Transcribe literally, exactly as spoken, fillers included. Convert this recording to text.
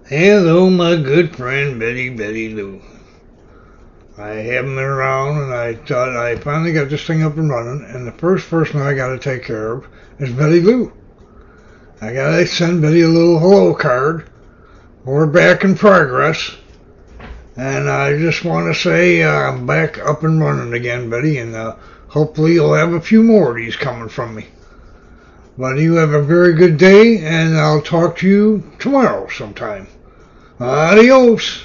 Hello, my good friend Betty Betty Lou. I haven't been around, and I thought I finally got this thing up and running, and the first person I got to take care of is Betty Lou. I got to send Betty a little hello card. We're back in progress, and I just want to say uh, I'm back up and running again, Betty, and uh, hopefully you'll have a few more of these coming from me. But you have a very good day, and I'll talk to you tomorrow sometime. Adios.